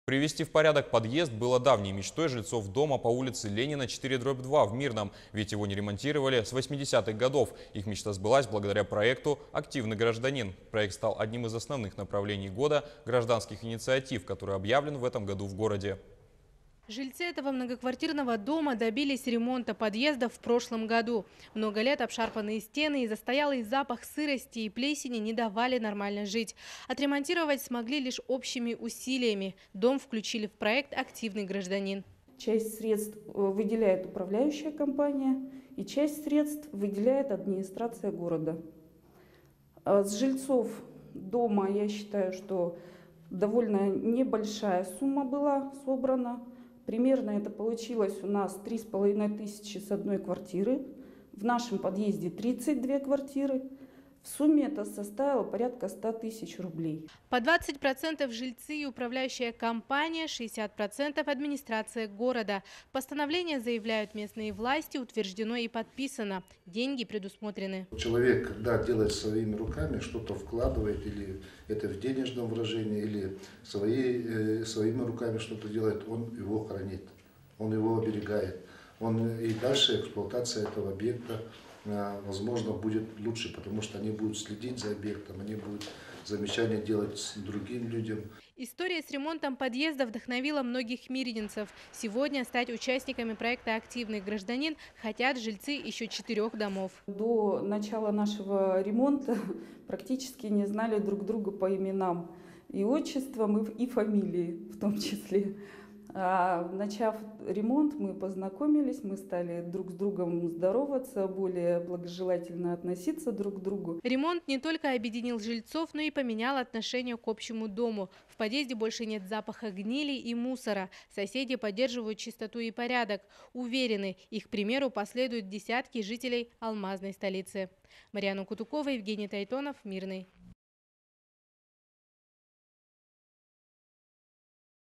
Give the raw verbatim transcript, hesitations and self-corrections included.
Привести в порядок подъезд было давней мечтой жильцов дома по улице Ленина четыре дробь два в Мирном, ведь его не ремонтировали с восьмидесятых годов. Их мечта сбылась благодаря проекту «Активный гражданин». Проект стал одним из основных направлений года гражданских инициатив, который объявлен в этом году в городе. Жильцы этого многоквартирного дома добились ремонта подъезда в прошлом году. Много лет обшарпанные стены и застоялый запах сырости и плесени не давали нормально жить. Отремонтировать смогли лишь общими усилиями. Дом включили в проект «Активный гражданин». Часть средств выделяет управляющая компания и часть средств выделяет администрация города. С жильцов дома, я считаю, что довольно небольшая сумма была собрана. Примерно это получилось у нас три с половиной тысячи с одной квартиры. В нашем подъезде тридцать две квартиры. В сумме это составило порядка ста тысяч рублей. По двадцать процентов жильцы и управляющая компания, шестьдесят процентов администрация города. Постановление, заявляют местные власти, утверждено и подписано. Деньги предусмотрены. Человек, когда делает своими руками, что-то вкладывает, или это в денежном выражении, или свои, своими руками что-то делает, он его хранит, он его оберегает. Он, и дальше эксплуатация этого объекта, возможно, будет лучше, потому что они будут следить за объектом, они будут замечания делать другим людям. История с ремонтом подъезда вдохновила многих мирнинцев. Сегодня стать участниками проекта «Активный гражданин» хотят жильцы еще четырех домов. До начала нашего ремонта практически не знали друг друга по именам и отчествам, и фамилии в том числе. А начав ремонт, мы познакомились, мы стали друг с другом здороваться, более благожелательно относиться друг к другу. Ремонт не только объединил жильцов, но и поменял отношение к общему дому. В подъезде больше нет запаха гнили и мусора. Соседи поддерживают чистоту и порядок. Уверены, их примеру последуют десятки жителей алмазной столицы. Марьяна Кутукова, Евгений Тайтонов, Мирный.